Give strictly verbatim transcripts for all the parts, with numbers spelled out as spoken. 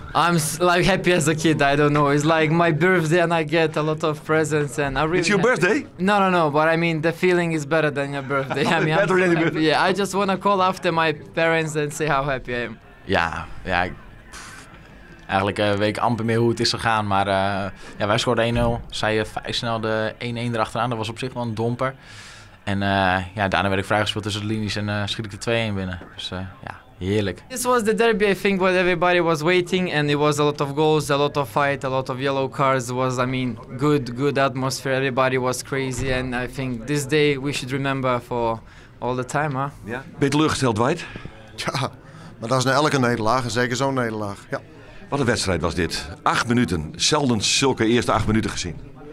I'm s- like happy as a kid. I don't know. It's like my birthday and I get a lot of presents and I really. It's your happy. birthday? No, no, no. But I mean, the feeling is better than your birthday. I mean, I'm Better so than your happy. birthday. Yeah, I just wanna call after my parents and say how happy I am. Ja, ja ik- pff, eigenlijk uh, weet ik amper meer hoe het is gegaan. Maar uh, ja, wij scoorden één nul. Zij uh, vrij snel de één-één erachteraan. Dat was op zich wel een domper. En uh, ja, daarna werd ik vrijgespeeld tussen de linies en uh, schiet ik de twee-één binnen. Dus uh, ja, heerlijk. This was the derby, I think, what everybody was waiting, and it was a lot of goals, a lot of fight, a lot of yellow cards. It was, I mean, good, good atmosphere. Everybody was crazy, and I think this day we should remember for all the time, huh? Ja. Ben je teleurgesteld, Dwight? Ja, maar dat is na elke nederlaag en zeker zo'n nederlaag. Ja. Wat een wedstrijd was dit. Acht minuten. Zelden zulke eerste acht minuten gezien.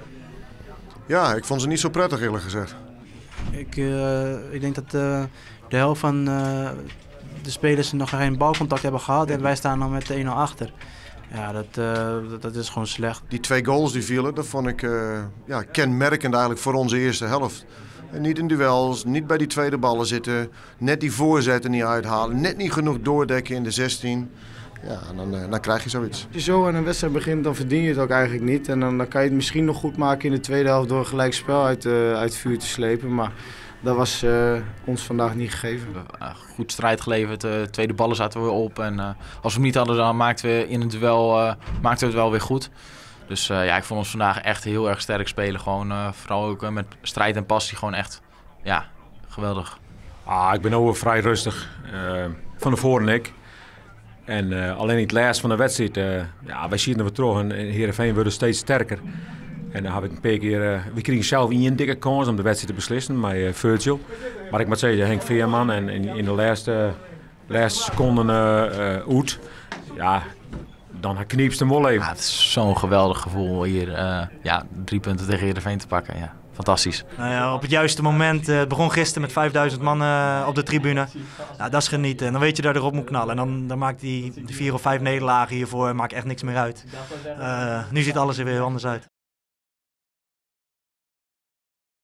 ja, ik vond ze niet zo prettig eerlijk gezegd. Ik, uh, ik denk dat uh, de helft van uh, de spelers nog geen balcontact hebben gehad en wij staan dan met één nul achter. Ja, dat, uh, dat, dat is gewoon slecht. Die twee goals die vielen, dat vond ik uh, ja, kenmerkend eigenlijk voor onze eerste helft. En niet in duels, niet bij die tweede ballen zitten, net die voorzetten niet uithalen, net niet genoeg doordekken in de zestien. Ja, dan, uh, dan krijg je zoiets. Als je zo aan een wedstrijd begint, dan verdien je het ook eigenlijk niet. En dan, dan kan je het misschien nog goed maken in de tweede helft door een gelijk spel uit, uh, uit het vuur te slepen. Maar dat was uh, ons vandaag niet gegeven. Uh, goed strijd geleverd, uh, tweede ballen zaten we op. En uh, als we hem niet hadden, dan maakten we in het duel uh, maakten we het wel weer goed. Dus uh, ja, ik vond ons vandaag echt heel erg sterk spelen. Gewoon, uh, vooral ook uh, met strijd en passie, gewoon echt ja, geweldig. Ah, ik ben ook vrij rustig. Uh, van de voren ik. En uh, alleen in het laatste van de wedstrijd, uh, ja, wij zien dat we terug en Heerenveen worden steeds sterker. En dan heb ik een paar keer, uh, we kregen zelf een dikke kans om de wedstrijd te beslissen met uh, Virgil. Maar ik moet zeggen, Henk Veerman en in, in de laatste, laatste seconden uh, uit, ja, dan kniepst hem wel even. Ja, het is zo'n geweldig gevoel hier, uh, ja, drie punten tegen Heerenveen te pakken. Ja. Fantastisch. Nou ja, op het juiste moment. Uh, het begon gisteren met vijfduizend man uh, op de tribune. Nou, dat is genieten. En dan weet je dat je erop moet knallen. En dan, dan maakt die, die vier of vijf nederlagen hiervoor maakt echt niks meer uit. Uh, nu ziet alles er weer anders uit.